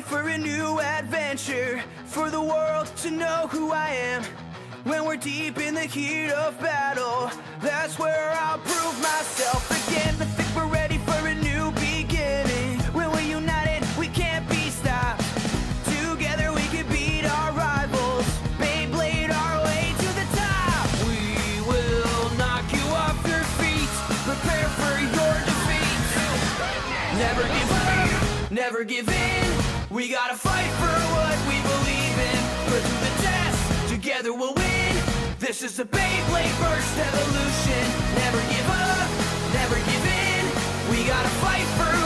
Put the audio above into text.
for a new adventure, for the world to know who I am. When we're deep in the heat of battle, that's where I'll prove myself again. I think we're ready for a new beginning. When we're united, we can't be stopped. Together we can beat our rivals, Beyblade our way to the top. We will knock you off your feet, prepare for your defeat. Never give up, never give in. We gotta fight for what we believe in. Put through the test, together we'll win. This is the Beyblade Burst Evolution. Never give up, never give in. We gotta fight for